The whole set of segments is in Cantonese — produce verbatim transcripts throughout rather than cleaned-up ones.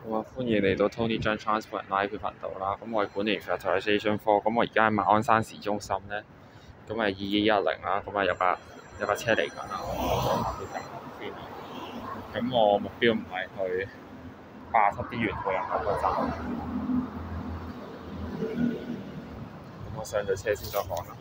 咁啊，歡迎嚟到 Tony Chan Transport and Life 頻道啦。咁我係管理員 Factorization 科。咁我而家喺馬鞍山市中心咧，咁係二一一零啦。咁啊有架有架車嚟緊啦，我下邊等先。咁我目標唔係去八十啲沿途人口嗰站。咁我上咗車先再講啦。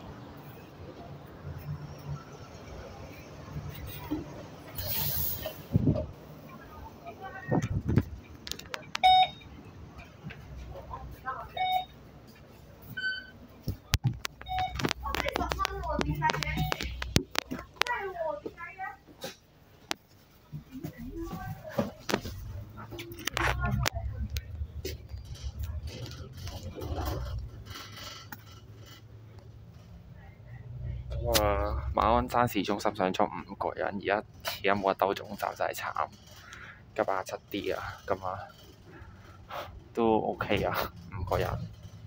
咁啊，馬鞍山市中心上咗五個人，而家而家冇得兜總站真係慘，加八七 D 啊，咁啊都 OK 啊，五個人。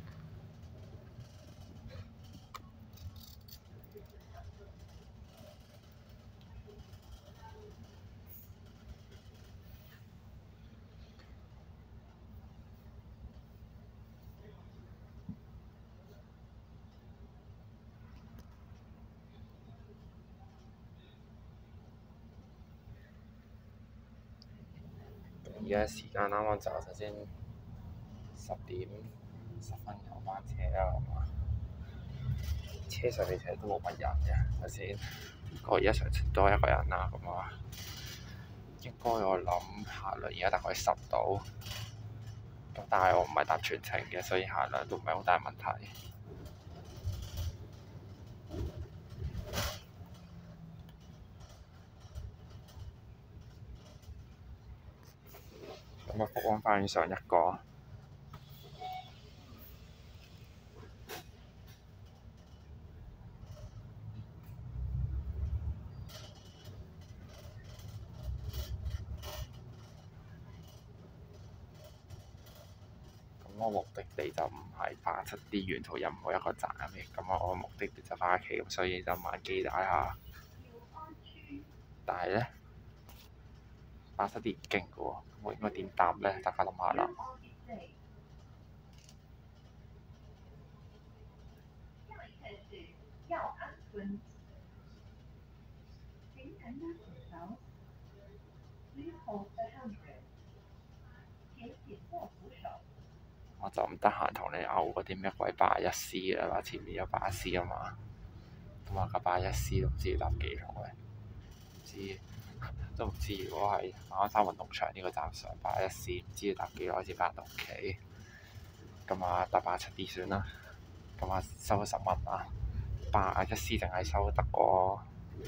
而家時間啱啱就頭先十點十分有班車啦，咁啊車上面其實都冇乜人嘅，頭先我而家上多一個人啦，咁啊應該我諗下輪而家大概十度，咁但係我唔係搭全程嘅，所以下量都唔係好大問題。咁啊，復安翻上一個。我目的地就唔係八七 D 沿途任何一個站嘅，咁啊我目的地就翻屋企，咁所以就萬機打下。但係咧，八七 D 唔勁嘅喎，我應該點搭咧？大家諗下啦。我就唔得閒同你拗嗰啲咩鬼八一 C 嘅啦，前面有巴士啊嘛。咁啊，架八一 C 都唔知要搭幾耐，唔知都唔知。如果係馬鞍山運動場呢個站上八一 C，唔知要搭幾耐先翻到屋企。咁啊，搭八七 D 算啦。咁啊，收十蚊啊，八一 C 淨係收得個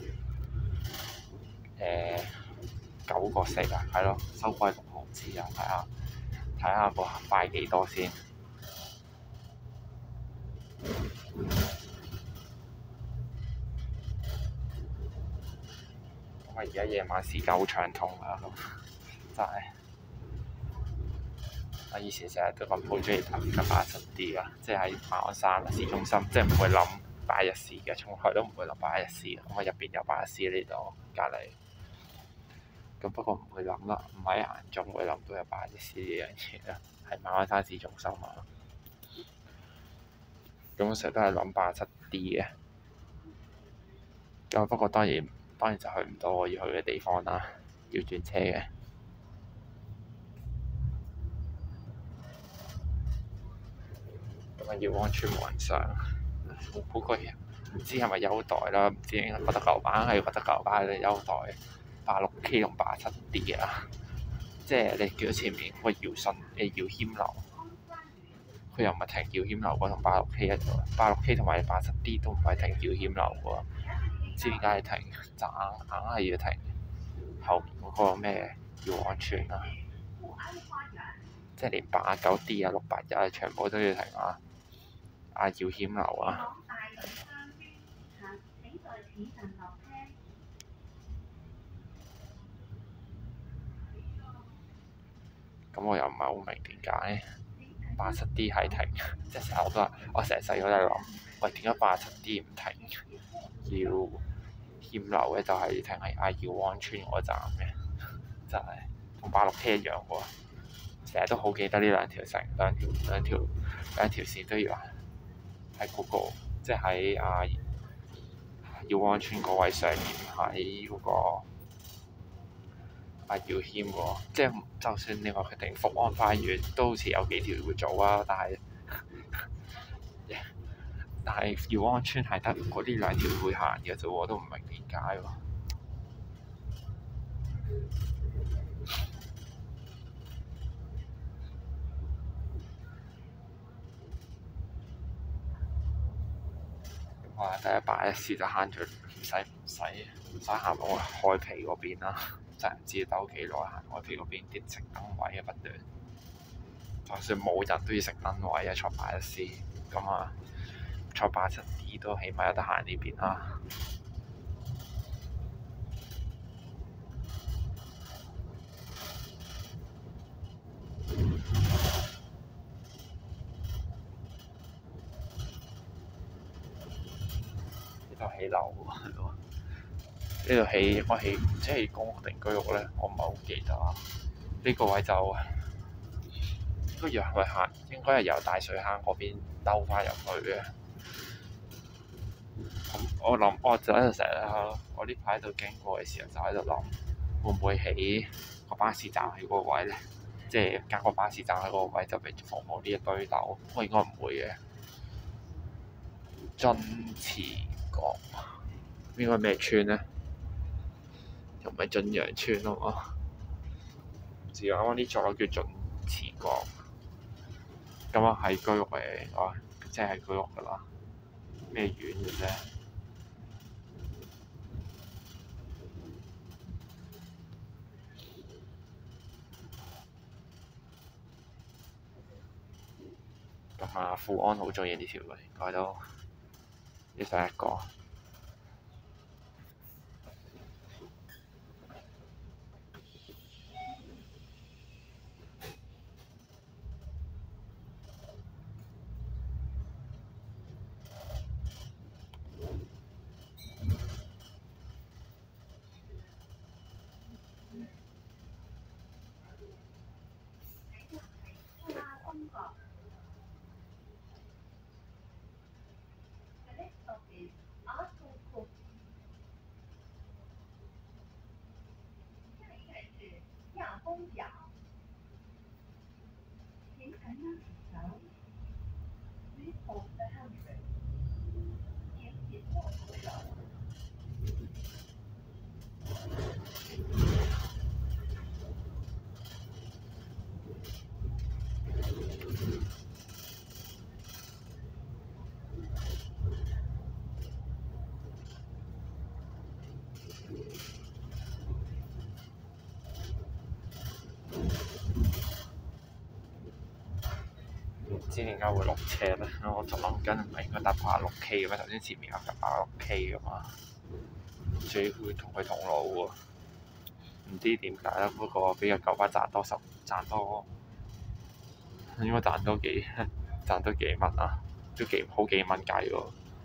誒九個四啊，係咯，收貴六毫子啊，睇下睇下個客快幾多先。咁啊，而家夜晚時間好暢通啊，真係。我以前成日都咁好中意搭架八七 D 啊，即係喺馬鞍山市中心，即係唔會諗八一 C 嘅，從來都唔會諗八一 C 嘅。咁啊，入邊有八一 C 呢度隔離。咁不過唔會諗啦，唔喺眼中會諗到有八一 C 呢樣嘢啦，喺馬鞍山市中心啊。咁我成日都係諗八七 D 嘅。咁不過當然當然就去唔到我要去嘅地方啦，要轉車嘅。咁啊，耀安邨冇人上，好貴啊！唔知係咪優待啦？唔知覺得舊版係覺得舊版嘅優待，八六 K 同八七 D 啊，即係你叫前面個耀順誒耀謙樓，佢又唔係停耀謙樓喎，同八六 K 一樣，八六 K 同埋八七 D 都唔係停耀謙樓喎，唔知點解停，就硬硬係要停後面嗰個咩耀安邨啊，即係連八九 D 啊、六八一啊，全部都要停啊！阿耀謙樓啊！咁我又唔係好明點解八七 D 係停，即係成日我都話，我成日細個都係諗，喂點解八七 D 唔停？耀謙樓嘅就係停喺阿耀安邨嗰站嘅，真係同八六 K 一樣喎， 成日都好記得呢兩條城、兩條兩條兩條線都要喺嗰個，即係喺啊耀安村嗰位上面，喺嗰個啊耀謙喎，即係就算你話決定福安花園，都好似有幾條會做啊，但係但係耀安村係得嗰啲兩條會行嘅啫喎，我都唔明點解喎。哇！第一擺一試就慳咗，唔使唔使唔使行到開皮嗰邊啦，真係唔知兜幾耐行開皮嗰邊啲食燈位啊不斷，就算冇人都要食燈位啊，坐擺一試咁啊，坐八七 D 都起碼有得行呢邊啦。呢度起樓喎，呢度起我起即係公屋定居屋咧，我唔係好記得啊。呢個位就應該要係咪行？應該係由大水坑嗰邊兜翻入去嘅。我諗我就喺度成日，我呢排喺度經過嘅時候就喺度諗，會唔會起個巴士站喺嗰個位咧？即係加個巴士站喺嗰個位就俾服務呢一堆樓。我應該唔會嘅。津慈閣應該咩村咧？又唔係津陽村啊嘛？唔知啊，啱啱啲座樓叫津慈閣，咁啊係居屋嚟，啊即係居屋㗎啦。咩院嘅啫？咁啊，富安好中意呢條嘅，應該都呢第一個。唔知點解會落車咧？我就諗緊唔係應該搭八十六 K 嘅咩？頭先前面有架八十六 K 噶嘛，仲要會同佢同路喎。唔知點解啦，不過比個九巴賺多十賺多，應該賺多幾賺多幾蚊啊，都幾好幾蚊計喎。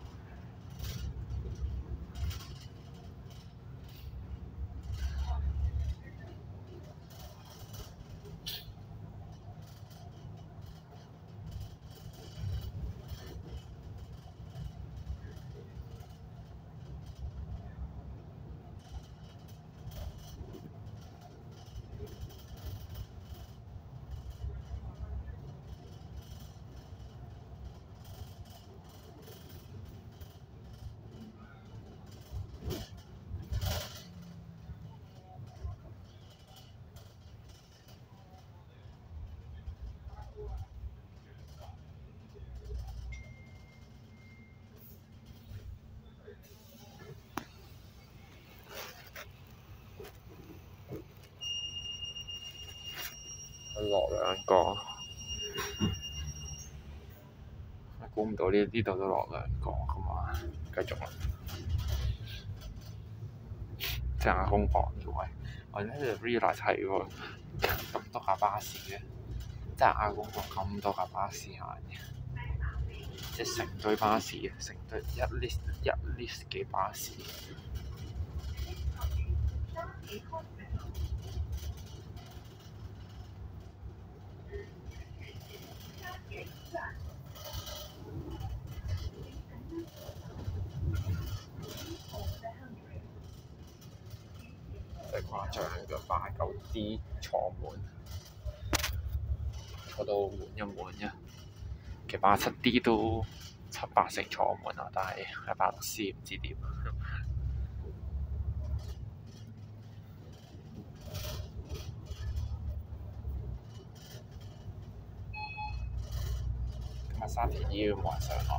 落兩個，我估唔到呢呢度都落兩個咁嘛，繼續啦。即係亞公房嘅位，我呢度 realize 係喎，咁多架巴士嘅，即係亞公房咁多架巴士行嘅，即係成堆巴士嘅，成堆一 list 一 list 嘅巴士。 張嘅八九 D 坐滿，坐到滿一滿嘅。其實八七 D 都七八成坐滿啊，但係喺八六 C 唔知點。今日沙田醫院冇人上落，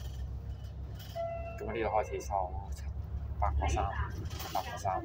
咁呢度開始收八個三，八個三。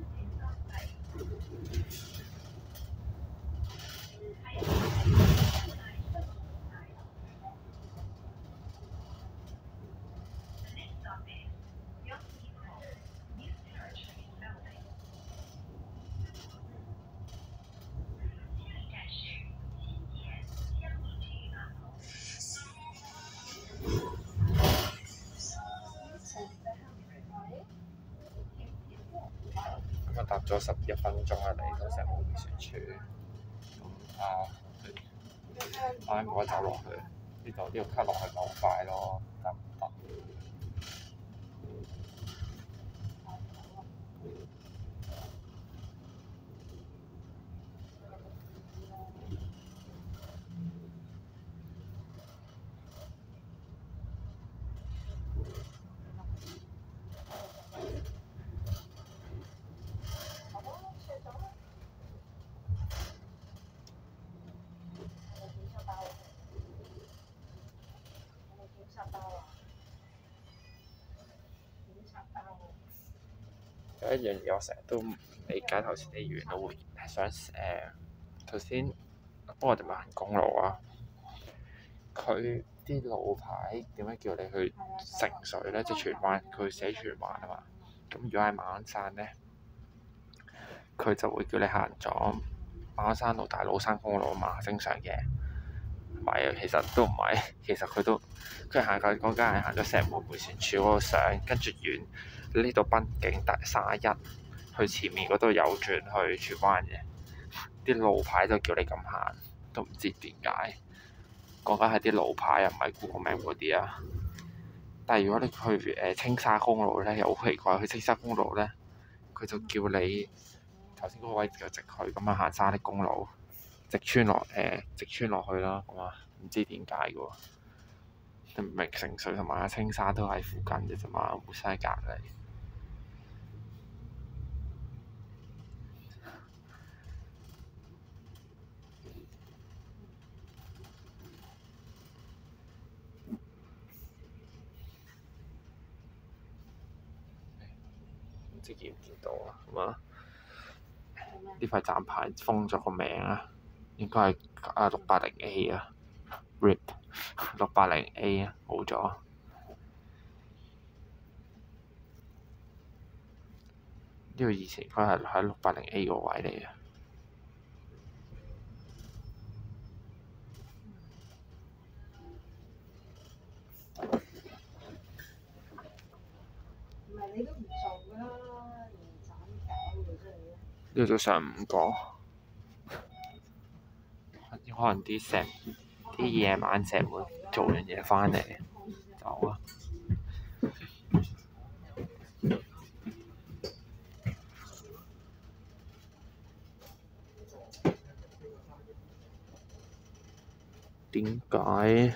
咁啊搭咗十一分鐘啊，嚟到石澳迴旋處，咁啊，唉冇得走落去，呢度呢度 cut 落去唔係好快咯，得唔得？有一樣嘢我成日都唔理解，頭先啲議員都會係想誒頭先幫我哋行公路啊，佢啲路牌點解叫你去城隧咧？即係荃灣，佢寫荃灣啊嘛。咁如果係馬鞍山咧，佢就會叫你行咗馬鞍山路、大老山公路啊嘛，正常嘅。唔係啊，其實都唔係，其實佢都佢行緊嗰間係行咗石門迴旋處嗰度上，跟住遠呢度濱景大卅一，去前面嗰度右轉去荃灣嘅。啲路牌就叫你咁行，都唔知點解。講緊係啲路牌啊，唔係 Google Map 嗰啲啊。但係如果你去誒青沙公路咧，又好奇怪，去青沙公路咧，佢就叫你頭先嗰個位就直去，咁啊行沙礫公路，直穿落誒，直穿落去啦。咁啊，唔知點解嘅喎。明明城隧同埋青沙都喺附近嘅啫嘛，互相隔離。唔知見唔見到啊？咁啊，呢塊站牌封咗個名啊，應該係啊六八零 A 啊 ，R I P 六八零 A 啊，冇咗。呢個以前佢係喺六八零 A 個位嚟嘅。 唔係你都唔做㗎啦，唔斬搞嘅真係。 呢度都上五個，可能啲石啲夜晚石會做完嘢翻嚟走啊。點解？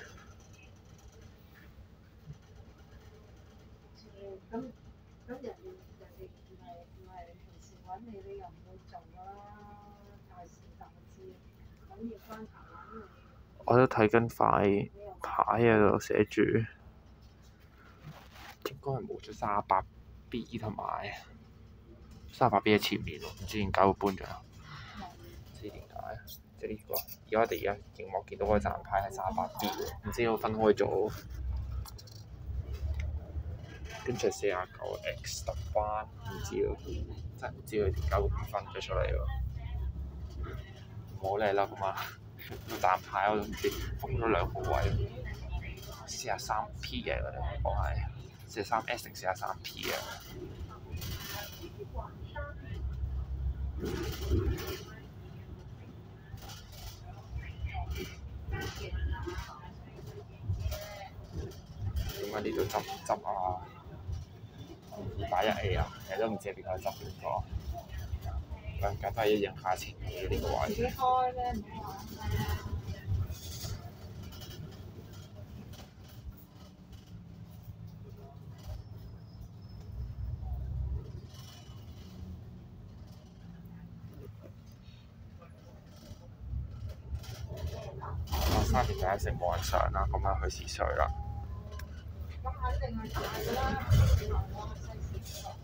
咁咁人哋人哋唔係唔係平時揾你，你又唔會做㗎啦，大事大節，咁要關頭揾你。 我都睇緊塊牌啊，度寫住應該係冇咗三十八 B 同埋三十八 B 喺前面喎，唔知點解會搬咗。唔知點解，即係呢個而家我哋而家熒幕見到嗰個站牌係三十八 B 喎，唔知要分開咗。跟住四廿九 X 特班，唔知喎，真係唔知佢點解會分咗出嚟喎。唔好理啦，咁啊，個站牌我都唔知封咗兩個位，四廿三 P 嘅嗰啲我係四廿三 S 定四廿三 P 嘅。點解呢度執唔執啊？二百一 A 啊，其實都唔知點解執邊個。 兩間都係一樣價錢嘅呢個自己位。 開咧，唔好玩啦。 我三點第一成冇人上啦，咁啊去試水啦。 咁肯定係大㗎啦，我細時候。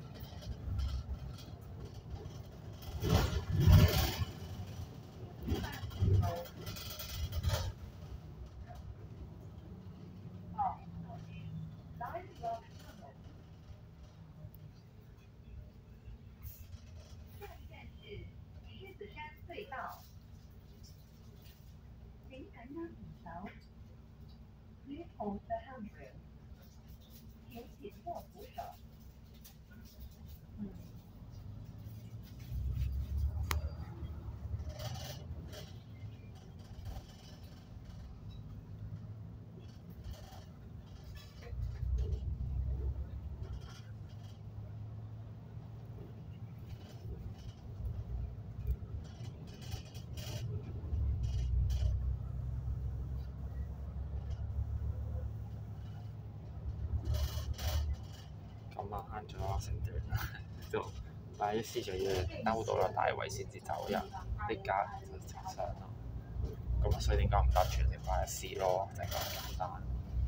咁啊慳咗成段啦，就但係啲思想要兜到啦大圍先至走人，呢家就直上咯。咁啊，所以點解唔搭全程巴士咯？就係咁簡單。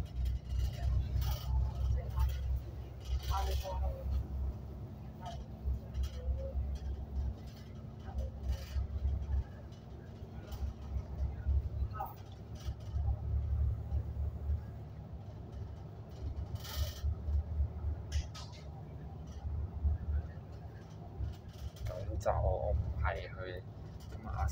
咁就唔係去咁啊！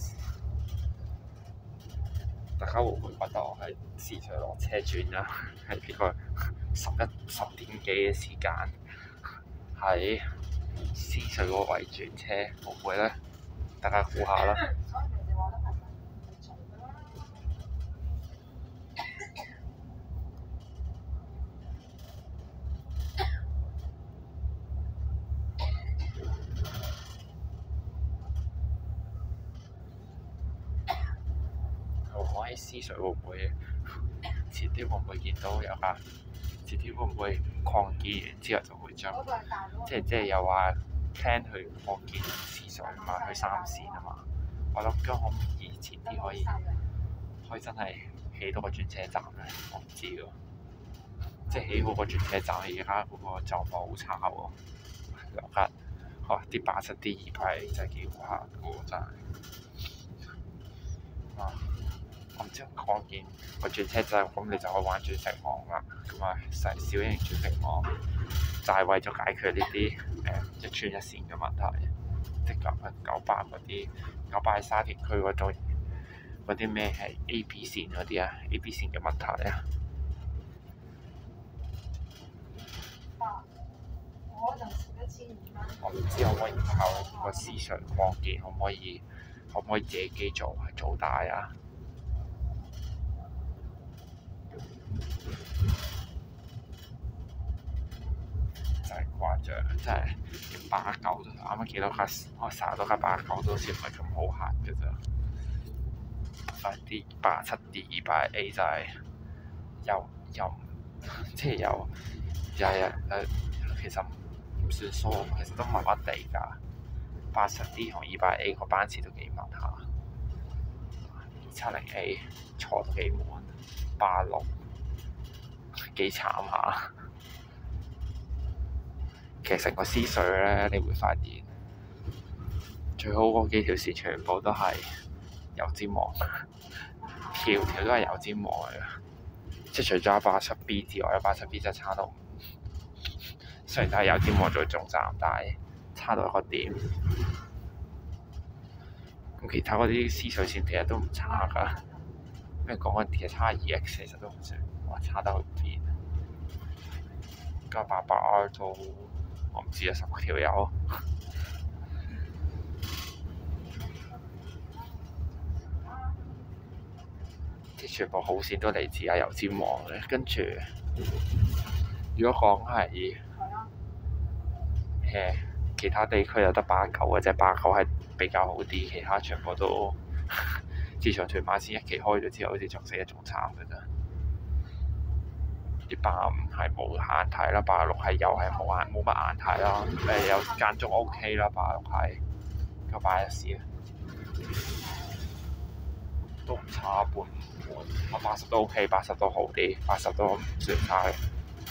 大家會唔會覺得我係時常落車轉啦？係呢個十一十點幾嘅時間喺獅隧嗰個位轉車，會唔會咧？大家估下啦。我喺獅隧會唔會遲啲會唔會見到有架？遲啲會唔會擴建完之後就會將即係即係又話 plan 去擴建獅隧啊嘛，去三線啊嘛。我諗緊可唔可以遲啲可以可以真係起到個轉車站咧？我唔知喎。即係起好個轉車站，而家嗰個狀況好差喎。樓價哇啲八七啲二排真係幾好行嘅喎，真係。啊！我唔知擴建個轉車站，咁你就可以玩轉乘網啦。咁啊，細小型轉乘網就係為咗解決呢啲誒一村一線嘅問題，即係九九巴嗰啲九巴喺沙田區嗰度嗰啲咩係 A B 線嗰啲啊 ，A B 線嘅問題啊。我唔知可唔可以靠個市場擴建，可唔可以可唔可以借機做係做大啊？真係誇張，真係八九都啱啱見到架，我成日都架八九都好似唔係咁好行嘅咋。快啲八七 D 二百 A 就係又又即係又又係誒，其實唔算疏，其實都麻麻地㗎。八十 D 同二百 A 個班次都幾密下，二七零 A 坐都幾滿，八六幾慘下。其實成個獅隧咧，你會發現最好嗰幾條線全部都係油尖旺，條條都係油尖旺嚟嘅。即係除咗八七 B 之外，八七 B 真係差到，雖然都係油尖旺做總站，但係差到一個點。咁其他嗰啲獅隧線其實都唔差㗎，咩講緊其實差二 X 其實都唔算，哇差得好遠。加八百 R 都〜我唔知啊，十條友，即係全部好線都嚟自啊油尖旺嘅。跟住，如果講係誒其他地區有得八九嘅啫，八九係比較好啲，其他全部都自從屯馬線一期開咗之後，好似仲死得仲慘嘅啫。啲八五係冇眼睇啦，八六係又係冇眼冇乜眼睇啦，誒有間中 O K 啦，八六係個八一時都唔差半半，我八十都 O K，八十都好啲，八十都唔算差嘅。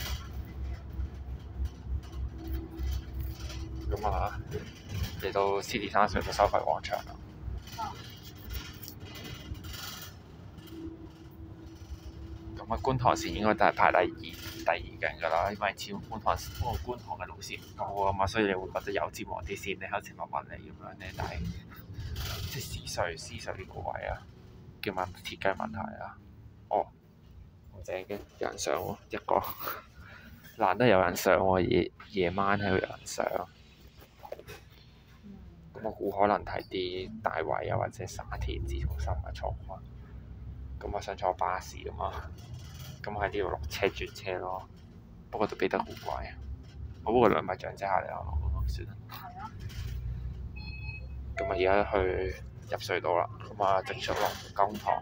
咁啊，嚟到獅子山上嘅收費廣場啦。咁啊，觀塘線應該都係排第二第二勁㗎啦，因為始終觀塘嗰個觀塘嘅路線唔多啊嘛，所以你會覺得有尖旺啲線咧，好似密密你咁樣咧，但係即係獅隧獅隧呢個位啊，叫問設計問題啊。哦，好正嘅，有人上喎，一個難得有人上喎，夜夜晚喺度有人上。咁我估可能睇啲大圍啊，或者沙田市中心嘅錯況。咁我想坐巴士啊嘛，咁喺呢度落車轉車咯。不過都俾得好貴，我不過兩米長者下嚟我算啦。咁啊，而家去入隧道啦，咁啊，直出落公塘。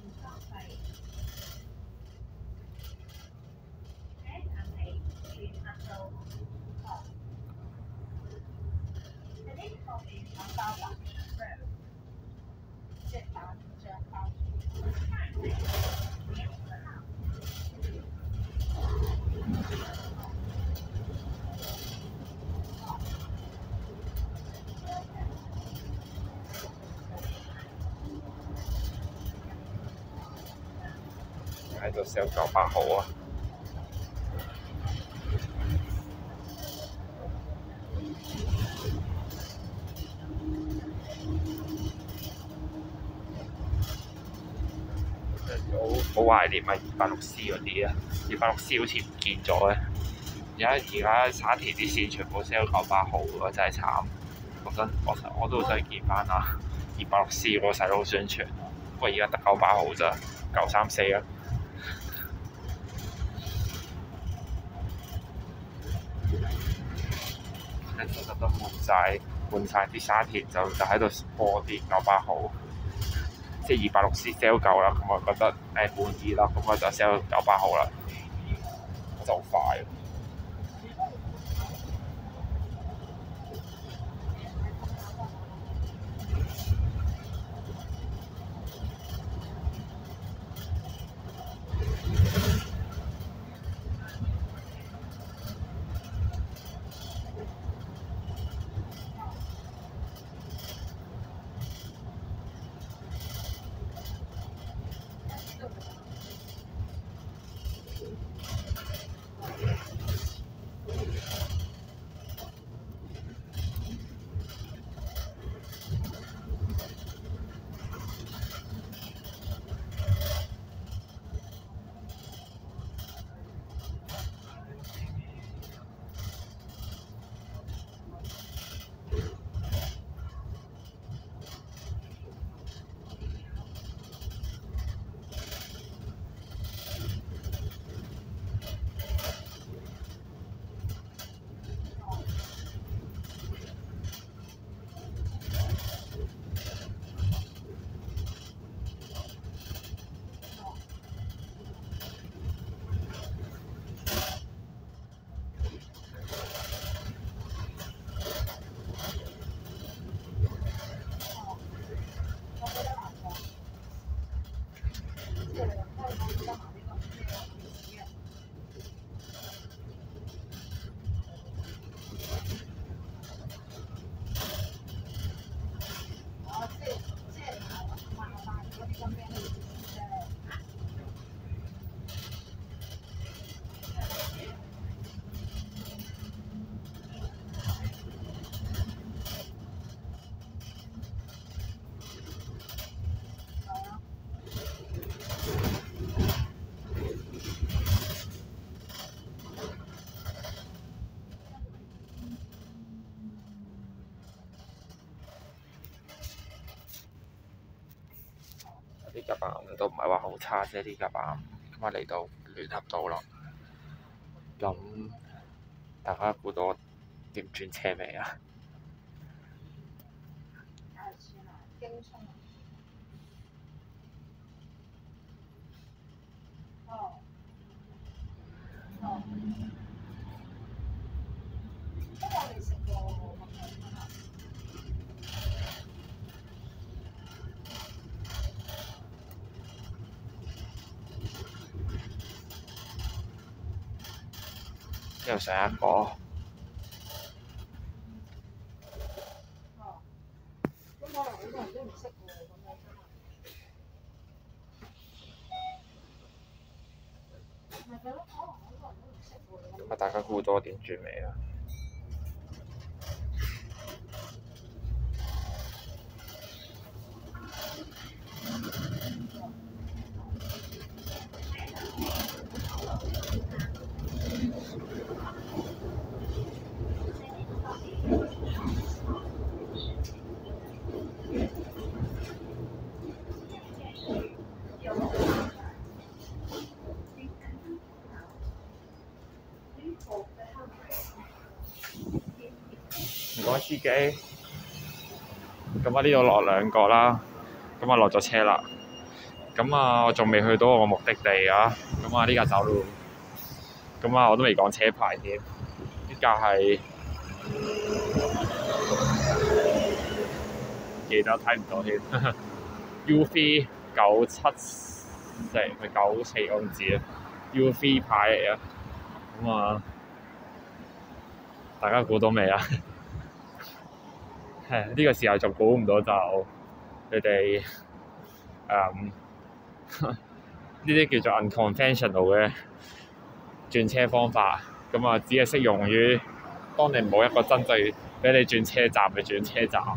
喺度 sell 九百號啊！好好懷念啊！二百六 C 嗰啲啊，二百六 C 好似唔見咗咧。而家而家沙田啲線全部 sell 九百號喎，真係慘！我真我我都好想見翻啊！二百六 C 嗰個細佬宣傳，不過而家得九百號咋，九三四啊！其實都換晒換曬啲沙田就就喺度播啲九百號，即係二百六 C sell 夠啦，咁我覺得誒滿意啦，咁我就 sell 九百號啦，就好快。啲九百五都唔係話好差啫，啲九百五咁啊嚟到聯合道咯。咁大家估到我點轉車未啊？ 京葱啊？哦哦，不過我未食過麥香啊。 之後上一個。 哦，咁可能好多人都唔識喎，咁樣真係。咪係咯，可能好多人都唔識喎。 咁啊，大家估到點轉未啊？唔該，司機。咁啊，呢度落兩個啦。咁啊，落咗車啦。咁啊，我仲未去到我個目的地啊。咁啊，呢架走路。咁啊，我都未講車牌添。呢架係記得睇唔到添。U V 九七四咪九四我唔知啊。U V 牌嚟啊。咁啊，大家估到未啊？呢、這個時候仲估唔到就你哋誒呢啲叫做 unconventional 嘅轉車方法，咁啊只係適用於當你冇一個真正俾你轉車站嘅轉車站。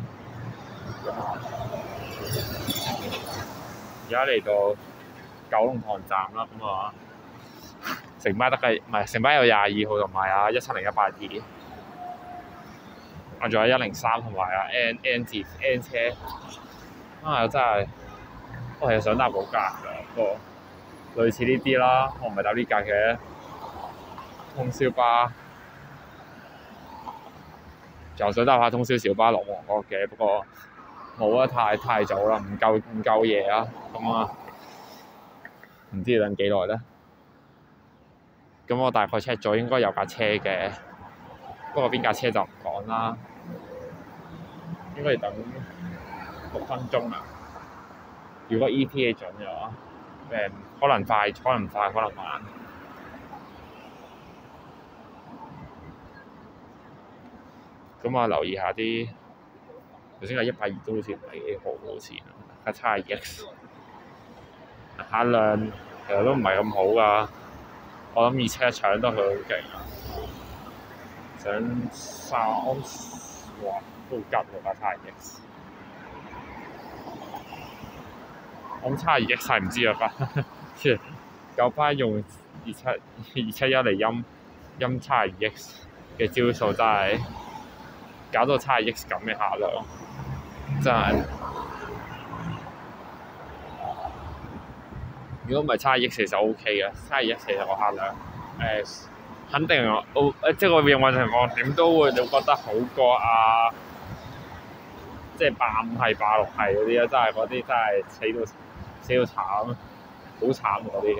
而家嚟到九龍塘站啦，咁啊城巴得嘅唔係城巴有廿二號同埋啊一七零一八二。我仲有一零三同埋啊 N N 字 N 車啊，真係我係想搭嗰架㗎，不過類似呢啲啦，我唔係搭呢架嘅通宵巴，就想搭下通宵小巴落旺角嘅，不過冇啊，太太早啦，唔夠唔夠夜啊，咁啊唔知要等幾耐咧？咁我大概 check 咗應該有架車嘅，不過邊架車就唔講啦。應該要等六分鐘啊！如果 E T A 準嘅話，誒可能快，可能快，可能慢。咁我留意下啲，頭先係一百二都好似唔係幾好，好似啊，叉 X 限量其實都唔係咁好㗎。我諗二車一搶都佢好勁啊！想三哇都吉喎架叉 X。我諗叉 X 係唔知啊，九班用二七二七一嚟陰陰叉 X 嘅招數真係搞到叉 X 咁嘅下量，真係。如果唔係叉 X 其實 O K 嘅，叉 X 其實我下量誒肯定我誒即係個營運情況點都會你會覺得好過啊，即係八五係八六係嗰啲啊，真係嗰啲真係死到死到慘，好慘嗰啲。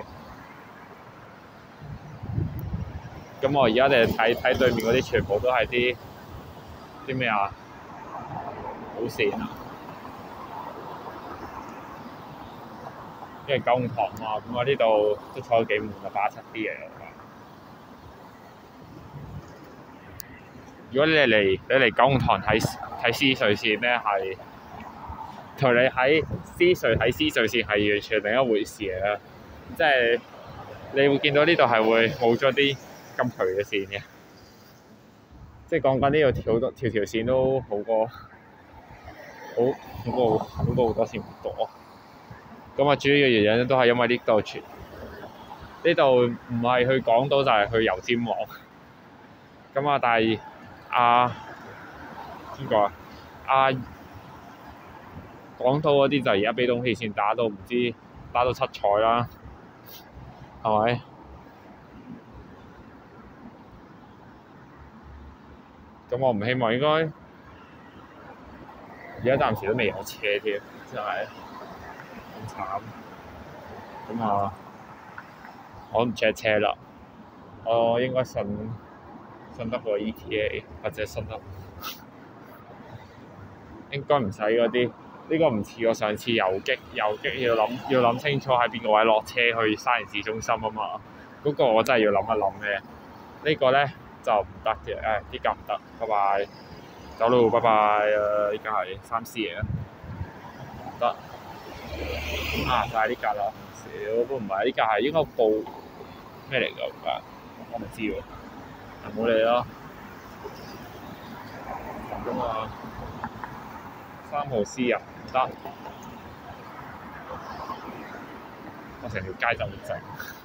咁我而家哋睇睇對面嗰啲，全部都係啲啲咩啊？好線啊！因為九龍塘啊，咁我呢度都坐咗幾悶啊，八七啲嘢。如果你嚟你嚟九龍塘睇睇獅隧線咧，係同你喺獅隧睇獅隧線係完全另一回事嚟啊！即係你會見到呢度係會冇咗啲咁頹嘅線嘅，即係講緊呢度條多條條線都好過好好過好過好多線唔多。咁啊，主要嘅原因都係因為呢度全呢度唔係去港島就係去油尖旺。咁啊，但係啊邊個啊？啊港島嗰啲就而家俾東鐵線打到唔知打到七彩啦，係咪？咁我唔希望應該而家暫時都未有車添，真係咁慘。咁啊，我唔 check 車啦，我應該信信得過 E T A 或者信得應該唔使嗰啲。呢個唔似我上次遊擊，遊擊要諗要諗清楚喺邊個位落車去沙田市中心啊嘛。嗰、那個我真係要諗一諗嘅。這個、呢個咧就唔得嘅，誒呢架唔得，拜拜，走咯，拜拜啊！呢架係三 C 嚟啊，唔得啊，就係呢架啦，唔少都唔係呢架係應該報咩嚟㗎？唔該，我唔知喎，冇理啦。咁啊，三號 C 啊，唔得，我成條街就好靜。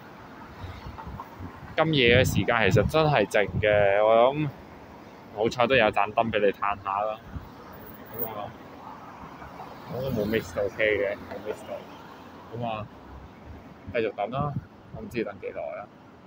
今夜嘅時間其實真係靜嘅，我諗好彩都有盞燈俾你嘆下啦。咁啊，我都冇 miss 到 K 嘅，冇 miss 到。咁啊，繼續等啦，我唔知等幾耐啊。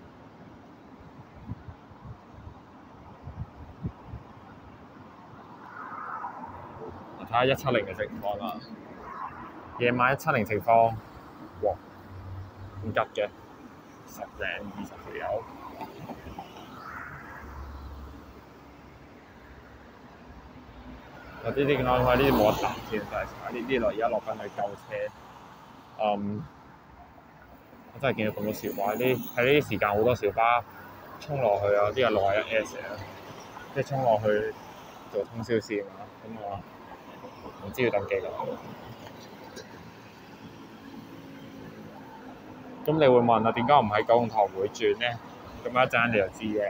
我睇下一七零嘅情況啦。夜晚一七零情況，哇，咁急嘅。十零二十條友，我呢啲啱啱呢啲冇得搭先，真係呢啲落而家落緊去救車。嗯，我真係見到咁多小巴，呢喺呢啲時間好多小巴衝落去啊！啲係六十一 S 啊，即係衝落去做通宵線啊！咁我唔知要等幾耐。咁你會問啊，點解我唔喺九龍塘會轉呢？咁一陣你就知嘅。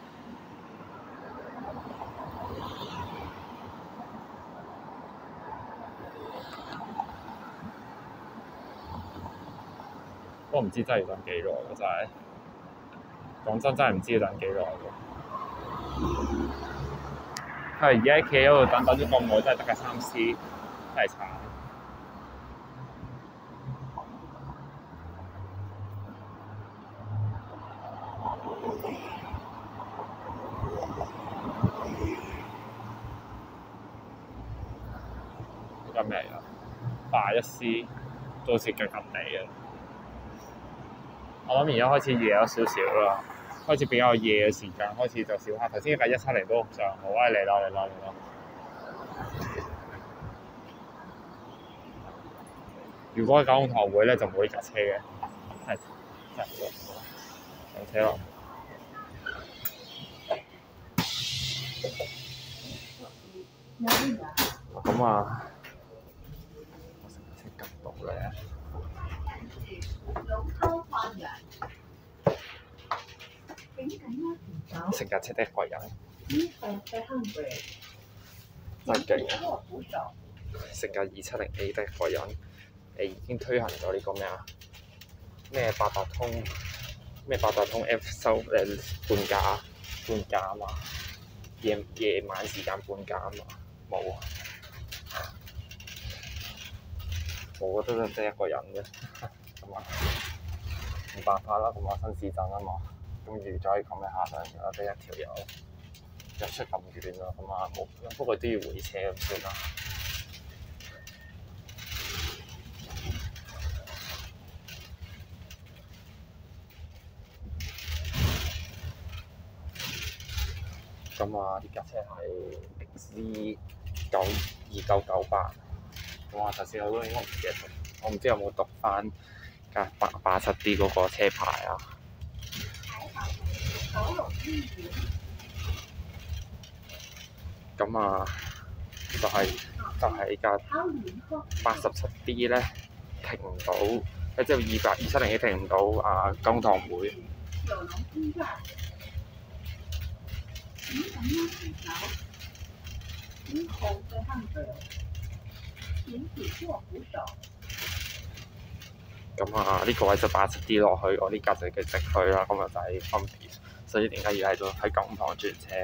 我唔知真係要等幾耐喎，真係。講真，真係唔知要等幾耐喎。係而家企喺度等等咗咁耐，真係得架三 C，真係慘。呢咩嚟㗎？八一 C 都好似近近地嘅。我諗而家開始夜咗少少啦，開始比較夜嘅時間，開始就少客。頭先一架一七零都上好，喂嚟啦嚟啦嚟啦！如果喺九龍塘會咧，就冇呢架車嘅，係真係上車咯。咁啊，我成日識急到咧。成架車得一個人，真係勁啊！成架二七零 A 得一個人，誒已經推行咗呢個咩啊？咩八達通？咩八達通 F 收誒半價半價啊嘛！夜夜晚時間半價啊嘛，冇啊！我覺得得一個人嘅，咁啊冇辦法啦，咁啊新市鎮啊嘛。咁預咗咁嘅下場，我得一條友入出咁遠啦，咁啊冇，不過都要回車咁算啦。咁啊，呢架車係 X 九二九九八，咁啊頭先我都應該唔記得讀，我唔知有冇讀翻架八八七 D 嗰個車牌啊。咁啊，就係、是、就係架八十七 D 咧停唔到，即係二百二七零 A 停唔到啊九龍塘會。咁啊，呢、這個位就八十 D 落去，我呢架就叫直去啦。咁啊就係分別，所以點解要喺度喺九龍塘轉車？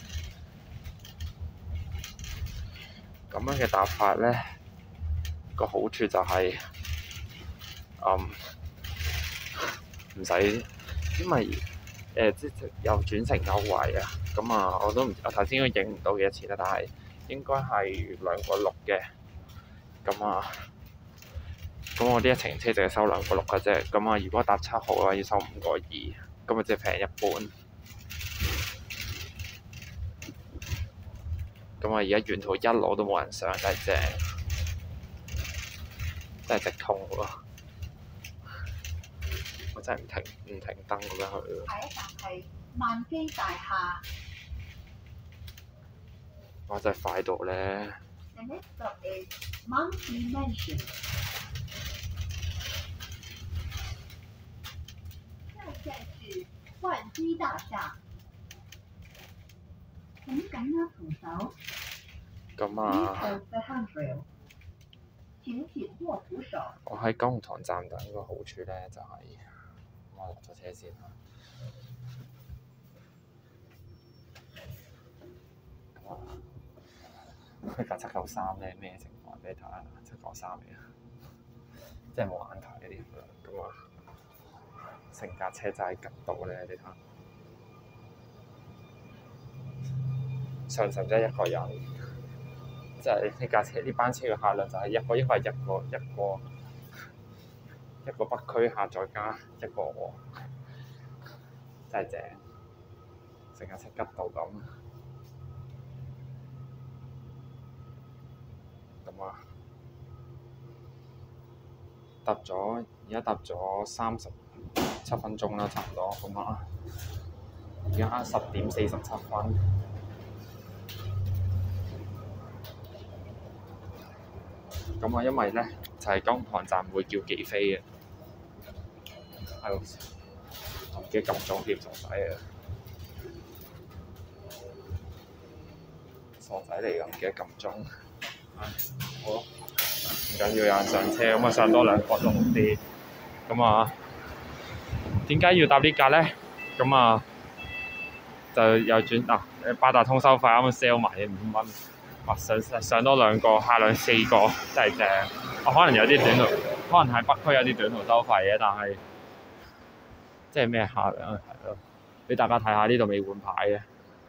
咁樣嘅搭法咧，個好處就係、是，嗯，唔使，因為誒即係有轉乘優惠啊。咁啊，我都唔，我頭先應該影唔到幾多錢啦，但係應該係兩個六嘅。咁啊，咁我呢一程車就係收兩個六嘅啫。咁啊，如果搭七號嘅話要收五個二，咁啊即係平一半。咁啊，而家沿途一路都冇人上，真係正，真係直通喎！我真係唔停唔停燈咁樣去。 下一站係萬基大廈。 哇！真係快到咧〜 The next stop is Monkey Mansion。下一站是萬基大廈。請緊握扶手。 咁啊， Please hold the handrail。請緊握扶手。 我喺九龍塘站等個好處咧，就係、是、我落咗車先啦。佢架七九三咧咩情況？俾你睇下，七九三嚟啊！即係冇眼睇嗰啲咁啊，成架車就係急到咧，你睇下。上層真係一個人，即係呢架車呢班車嘅客量就係一個，應該係一個一個一個北區客再加一個我，真係正，成架車急到咁。咁啊，搭咗而家搭咗三十七分鐘啦，差唔多咁啊。而家十點四十七分。咁啊，因為咧就係九龍塘站會叫幾飛嘅，係咯，我唔記得撳鐘添，傻仔啊！傻仔嚟㗎，唔記得撳鐘。好，唔緊要，有人上車，咁啊上多兩個都好啲。咁啊，點解要搭呢架咧？咁啊，就又轉嗱、啊，八達通收費啱啱 sell 埋嘅五蚊。哇！上上多兩個，下兩四個，真係正。我、啊、可能有啲短途，可能喺北區有啲短途收費嘅，但係即係咩客量係咯？俾大家睇下呢度未換牌嘅。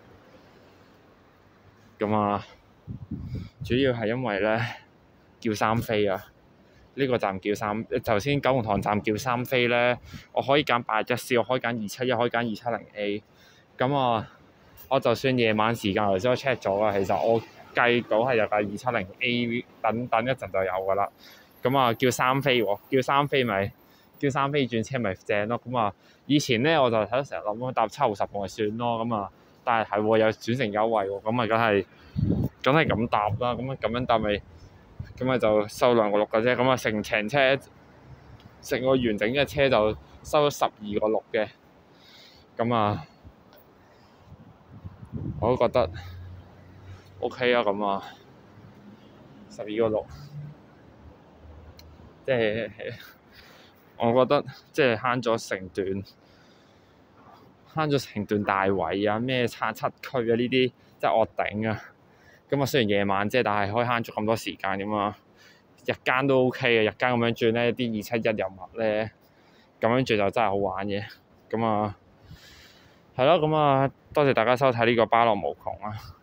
咁啊，主要係因為咧叫三飛啊，呢、這個站叫三，頭先九龍塘站叫三飛咧，我可以揀八一 C，我可以揀二七一，可以揀二七零 A。咁啊，我就算夜晚時間頭先我 check 咗啊，其實我計到係有架二七零 A， 等等一陣就有㗎啦。咁啊，叫三飛喎，叫三飛咪叫三飛轉車咪正咯。咁啊，以前咧我就喺度成日諗搭七號十號咪算咯。咁啊，但係係喎有轉乘優惠喎，咁啊梗係梗係咁搭啦。咁啊咁樣搭咪咁啊就收兩個六嘅啫。咁啊成程車成個完整嘅車就收咗十二個六嘅。咁啊，我都覺得 OK 啊。咁啊，十二個六，即係我覺得即係慳咗成段，慳咗成段大圍啊！咩叉七區啊呢啲，真係惡頂啊！咁啊，雖然夜晚啫，但係可以慳咗咁多時間咁啊。日間都 OK 嘅，日間咁樣轉咧，啲二七一又密咧，咁樣轉就真係好玩嘅。咁啊，係咯，咁啊，多謝大家收睇呢個巴樂無窮啊！